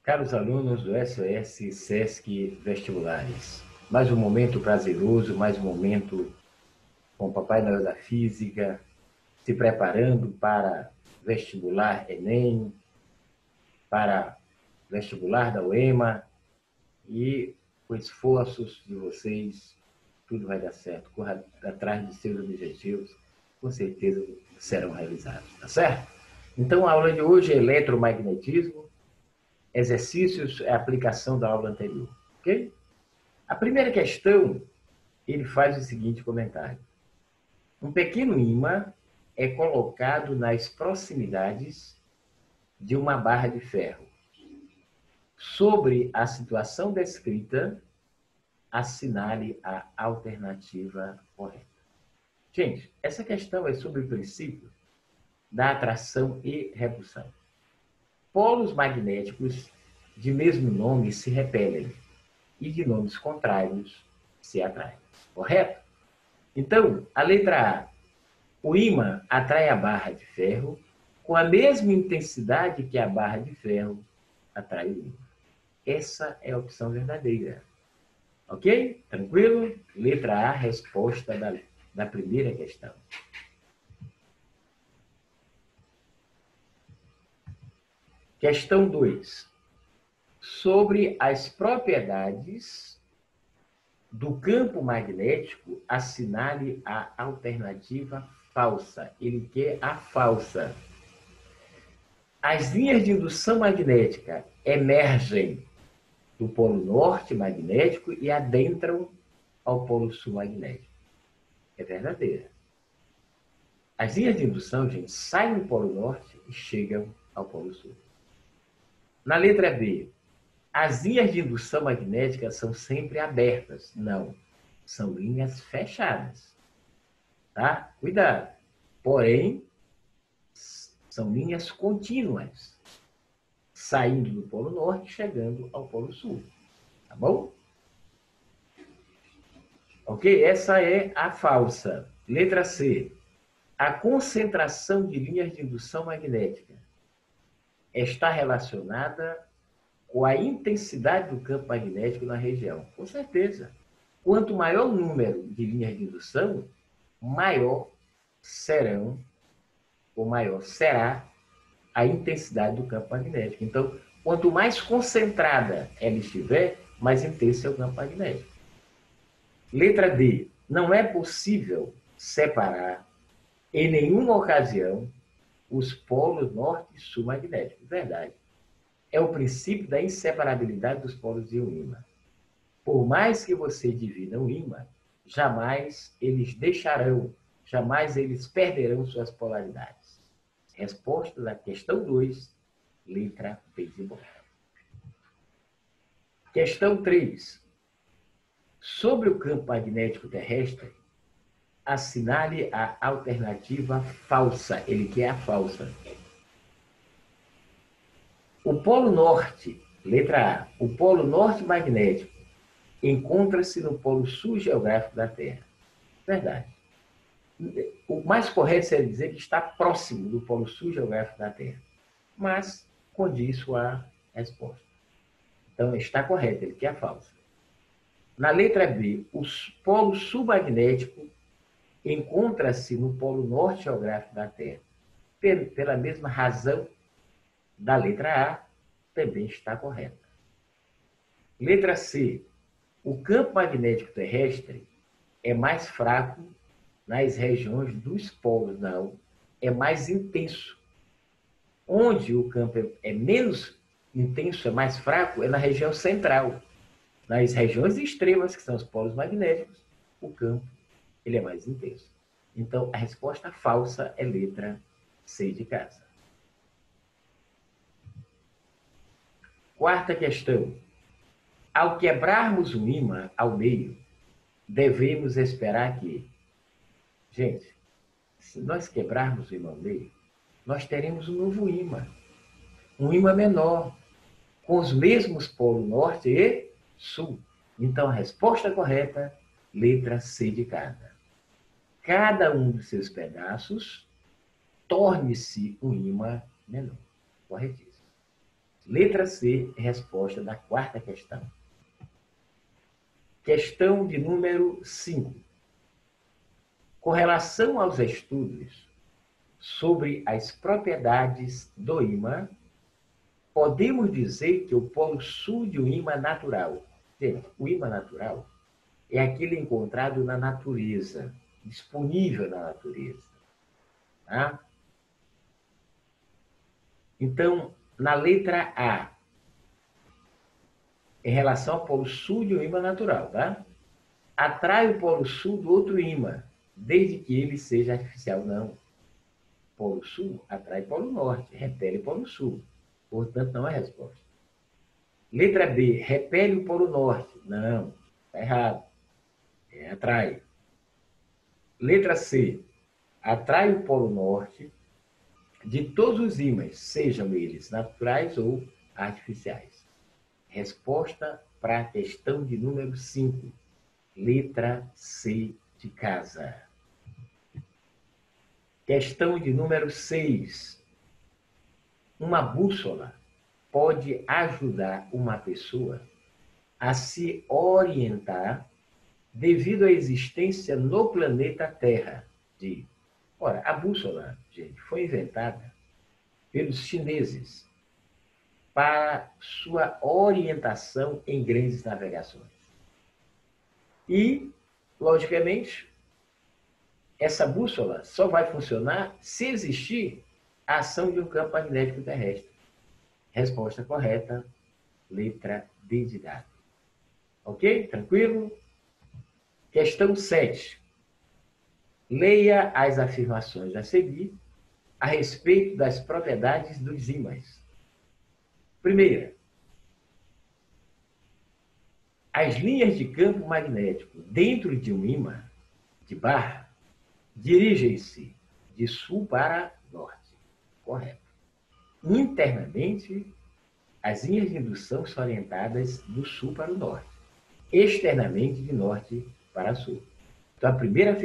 Caros alunos do SOS Sesc Vestibulares, mais um momento prazeroso, mais um momento com o Papai Noel da Física, se preparando para vestibular Enem, para vestibular da UEMA, e com esforços de vocês, tudo vai dar certo. Corra atrás de seus objetivos, com certeza serão realizados, tá certo? Então, a aula de hoje é eletromagnetismo, exercícios é a aplicação da aula anterior, ok? A primeira questão, ele faz o seguinte comentário. Um pequeno ímã é colocado nas proximidades de uma barra de ferro. Sobre a situação descrita, assinale a alternativa correta. Gente, essa questão é sobre o princípio da atração e repulsão. Polos magnéticos de mesmo nome se repelem e de nomes contrários se atraem. Correto? Então, a letra A. O ímã atrai a barra de ferro com a mesma intensidade que a barra de ferro atrai o ímã. Essa é a opção verdadeira. Ok? Tranquilo? Letra A, resposta da primeira questão. Questão 2. Sobre as propriedades do campo magnético, assinale a alternativa falsa. Ele quer a falsa. As linhas de indução magnética emergem do polo norte magnético e adentram ao polo sul magnético. É verdadeira. As linhas de indução, gente, saem do polo norte e chegam ao polo sul. Na letra B, as linhas de indução magnética são sempre abertas. Não, são linhas fechadas. Tá? Cuidado. Porém, são linhas contínuas, saindo do Polo Norte e chegando ao Polo Sul. Tá bom? Ok? Essa é a falsa. Letra C. A concentração de linhas de indução magnética está relacionada com a intensidade do campo magnético na região. Com certeza. Quanto maior o número de linhas de indução, maior será a intensidade do campo magnético. Então, quanto mais concentrada ela estiver, mais intenso é o campo magnético. Letra D. Não é possível separar, em nenhuma ocasião, os polos norte e sul magnéticos. Verdade. É o princípio da inseparabilidade dos polos de um ímã. Por mais que você divida um ímã, jamais eles perderão suas polaridades. Resposta da questão 2, letra B de bola. Questão 3. Sobre o campo magnético terrestre, assinale a alternativa falsa. Ele quer a falsa. O polo norte, letra A, o polo norte magnético encontra-se no polo sul geográfico da Terra. Verdade. O mais correto seria dizer que está próximo do polo sul geográfico da Terra. Mas condiz com a resposta. Então, está correto, ele quer a falsa. Na letra B, o polo sul magnético encontra-se no polo norte geográfico da Terra. Pela mesma razão da letra A, também está correta. Letra C, o campo magnético terrestre é mais fraco nas regiões dos polos. Não, é mais intenso. Onde o campo é menos intenso, é mais fraco, é na região central. Nas regiões extremas, que são os polos magnéticos, o campo ele é mais intenso. Então, a resposta falsa é letra C de casa. Quarta questão. Ao quebrarmos o ímã ao meio, devemos esperar que... Gente, se nós quebrarmos o ímã ao meio, nós teremos um novo ímã. Um ímã menor, com os mesmos polos norte e sul. Então, a resposta correta, letra C de cada. Cada um dos seus pedaços torne-se um ímã menor. Corretíssimo. Letra C, resposta da quarta questão. Questão de número 5. Com relação aos estudos sobre as propriedades do ímã, podemos dizer que o polo sul de um ímã natural. Gente, o ímã natural é aquele encontrado na natureza, disponível na natureza. Tá? Então, na letra A, em relação ao polo sul de um ímã natural, tá? Atrai o polo sul do outro ímã, desde que ele seja artificial. Não. Polo sul atrai polo norte, repele polo sul. Portanto, não é resposta. Letra B, repele o polo norte. Não, está errado. Atrai. Letra C, atrai o polo norte de todos os ímãs, sejam eles naturais ou artificiais. Resposta para a questão de número 5. Letra C de casa. Questão de número 6. Uma bússola pode ajudar uma pessoa a se orientar devido à existência no planeta Terra de... Ora, a bússola, gente, foi inventada pelos chineses para sua orientação em grandes navegações. E, logicamente, essa bússola só vai funcionar se existir a ação de um campo magnético terrestre. Resposta correta, letra D de dado. Ok? Tranquilo? Questão 7. Leia as afirmações a seguir a respeito das propriedades dos ímãs. Primeira, as linhas de campo magnético dentro de um ímã de barra dirigem-se de sul para norte. Correto. Internamente, as linhas de indução são orientadas do sul para o norte. Externamente, de norte para sul. Então, a primeira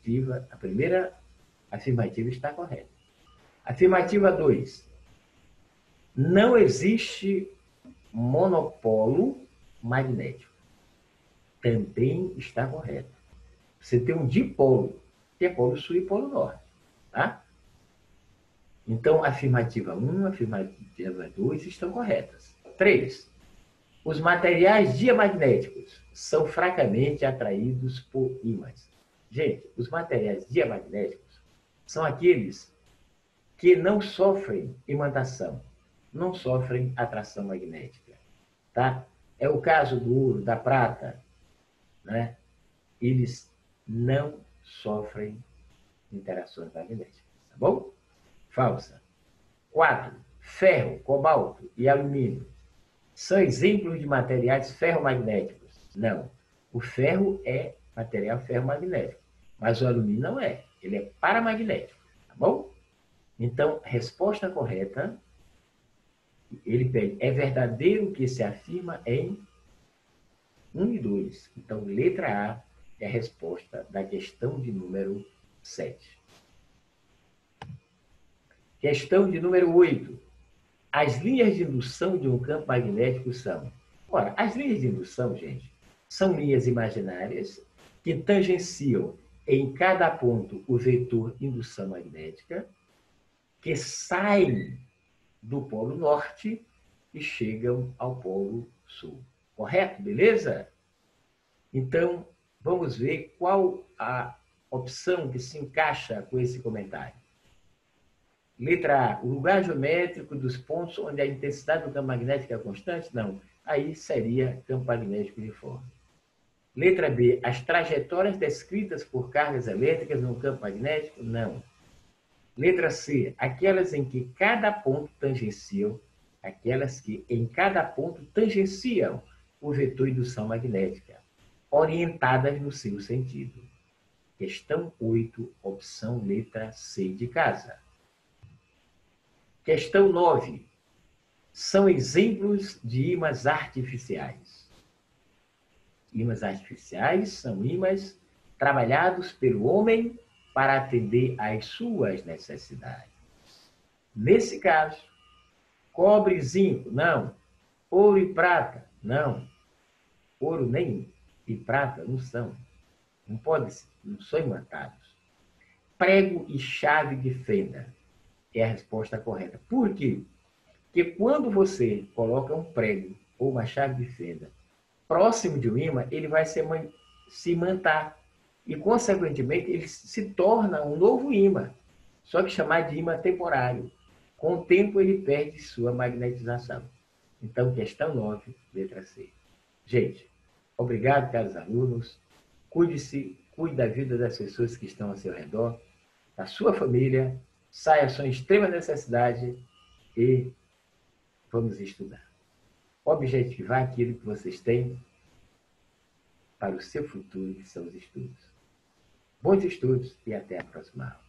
afirmativa está correta. Afirmativa 2. Não existe monopolo magnético. Também está correto. Você tem um dipolo, que é polo sul e polo norte. Tá? Então, afirmativa 1, afirmativa 2 estão corretas. 3. Os materiais diamagnéticos são fracamente atraídos por ímãs. Gente, os materiais diamagnéticos são aqueles que não sofrem imantação, não sofrem atração magnética. Tá? É o caso do ouro, da prata, né? Eles não sofrem interações magnéticas. Tá bom? Falsa. 4. Ferro, cobalto e alumínio são exemplos de materiais ferromagnéticos? Não. O ferro é material ferromagnético, mas o alumínio não é. Ele é paramagnético. Tá bom? Então, resposta correta, ele pede, é verdadeiro que se afirma em 1 e 2. Então, letra A é a resposta da questão de número 7. Questão de número 8. As linhas de indução de um campo magnético são... Ora, as linhas de indução, gente, são linhas imaginárias que tangenciam em cada ponto o vetor indução magnética, que saem do polo norte e chegam ao polo sul. Correto? Beleza? Então, vamos ver qual a opção que se encaixa com esse comentário. Letra A, o lugar geométrico dos pontos onde a intensidade do campo magnético é constante? Não. Aí seria campo magnético uniforme. Letra B, as trajetórias descritas por cargas elétricas no campo magnético? Não. Letra C, aquelas em que cada ponto tangenciam, o vetor indução magnética, orientadas no seu sentido. Questão 8, opção letra C de casa. Questão 9. São exemplos de ímãs artificiais. Ímãs artificiais são ímãs trabalhados pelo homem para atender às suas necessidades. Nesse caso, Cobre e zinco, não. Ouro e prata, não. Ouro nem e prata não são. Não podem, não são imantados. Prego e chave de fenda é a resposta correta. Por quê? Porque quando você coloca um prego ou uma chave de fenda próximo de um ímã, ele vai se imantar. E, consequentemente, ele se torna um novo ímã. Só que chamar de ímã temporário. Com o tempo, ele perde sua magnetização. Então, questão 9, letra C. Gente, obrigado, caros alunos. Cuide-se, cuide da vida das pessoas que estão ao seu redor, da sua família, saia em extrema necessidade e vamos estudar. Objetivar aquilo que vocês têm para o seu futuro, que são os estudos. Bons estudos e até a próxima aula.